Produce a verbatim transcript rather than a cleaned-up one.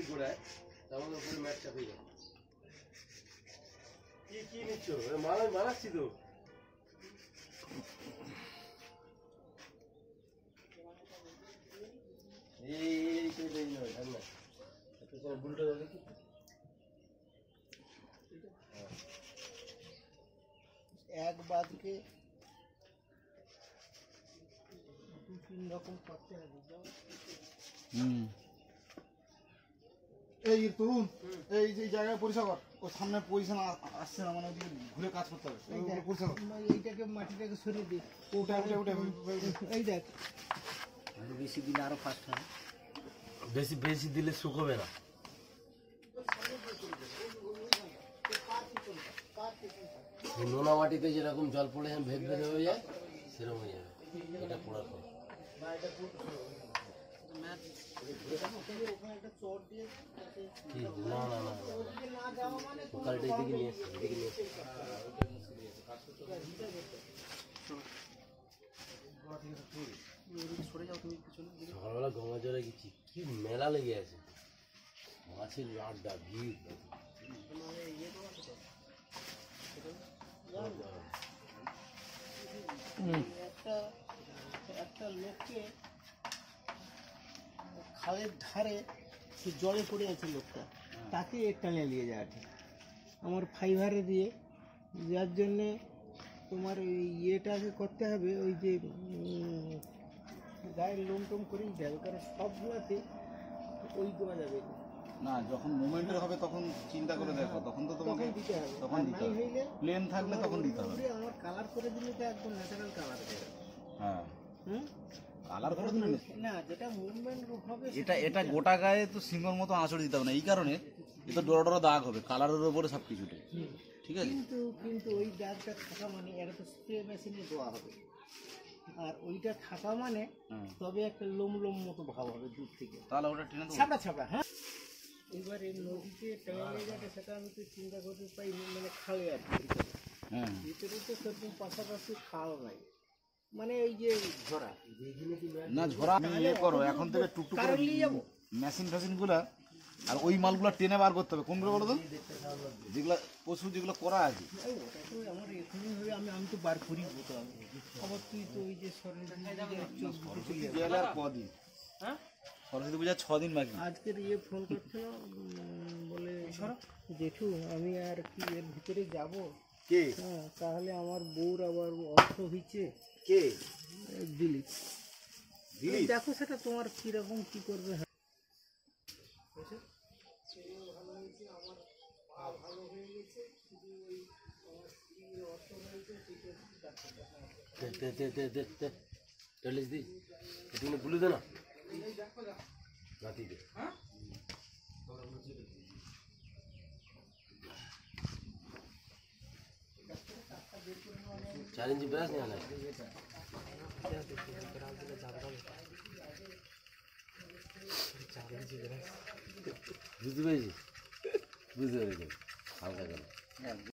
দিই গোড়ায়, তাহলে উপরে ম্যাট চাপিয়ে যাবে। কি কি নিচ্ছ? মালা মারাচ্ছি তো। এই এই এই এই নয়, না এটা বুলটা দাও দেখি। এক বাদকে দু তিন রকম করতে হবে। হুম এই তরুণ এই যে জায়গায় পরিষ্কার কর, ও সামনে পজিশন আসছে না, মানে ওদিকে ঘুরে কাজ করতে হবে। পরিষ্কার কর, এইটাকে মাটিটাকে সরিয়ে দিই। ওটা ওটা ওটা এই দেখ আরো বেশি দিলে আরো ফাস্ট হয়। বেশি বেশি দিলে শুকোবে না। নোনা মাটিতে যেরকম জল পড়ে ভেদ ভেদ হয়ে যায় সেরকম হয়ে যাবে এটা পড়ার পর। না না না সকালটা এদিকে নিয়ে এসে এদিকে নিয়ে এসে সকালবেলা গঙ্গা জলে গেছি, কি মেলা লেগে আছে, মাছের আড্ডা ভিড়। একটা একটা লোককে খালের ধারে সে জলে পড়ে আছে লোকটা, তাকে টানে নিয়ে যাওয়া ঠিক। আমার ফাইবারে দিয়ে যার জন্যে তোমার ওই ইয়েটাকে করতে হবে, ওই যে গায়ের লোম টোম করে দিতে হবে, কারণ সবগুলোতে ওই দেওয়া যাবে না। যখন মোমেন্টের হবে তখন চিন্তা করে দেখো, তখন তো তোমাকে দিতে হবে। তখন দিতে হবে, প্লেন থাকলে তখন দিতে হবে। আমার কালার করে দিলে তো একদম ন্যাচারাল কালার হবে। হ্যাঁ হুম কালার করে দিলে না, যেটা মুভমেন্ট হবে এটা এটা গোটা গায়ে তো সিঙ্গর মতো আঁচড় দিতে হবে না, এই কারণে এটা ডোরা ডোরা দাগ হবে কালারের উপরে সব কিছুতে, ঠিক আছে। কিন্তু কিন্তু ওই দাগটা থাকা মানে এটা তো স্প্রে মেশিনে দেওয়া হবে, আর ওইটা থাকা মানে তবে একটা লোম লোম মতো ভাব হবে দূর থেকে, তাহলে ওটা টেনে দেবো ছাপড়া ছাপড়া। হ্যাঁ এবার এই নদীতে টেনে যাবে সেটা আমি তো চিন্তা করতে পাই, মানে খালে আর কি। হ্যাঁ ভিতরে তো সেরকম পাশাপাশি খাল নাই, মানে ওই যে ঝরা না ঝরা আমি ইয়ে করো এখন থেকে টুকটুক করে নিয়ে যাবো মেশিন ফ্যাশিন গুলা, আর ওই মালগুলো টেনে বার করতে হবে। কোনগুলো বলো তো, যেগুলো পশু যেগুলো করা আছে। আমার এখানে হবে, আমি আমি তো বার করি তো আমি আবার তুই তো ওই যে সরস্বতী গেলে আর কদিন, হ্যাঁ সরস্বতী পূজা ছ দিন বাকি। আজকের ইয়ে ফোন করছিল বলে জেঠু আমি আর কি এর ভিতরে যাব। কে? হ্যাঁ তাহলে আমার বউর আবার অর্থ হয়েছে। কে? দিলীপ। দিলীপ দেখো সেটা তোমার কিরকম কি করবে। গুলো দে না রাতি দে। চার ইঞ্চি ব্রাশ নিয়ে আনা বুঝতে পেরেছি, বুঝতে পেরেছি হালকা করে।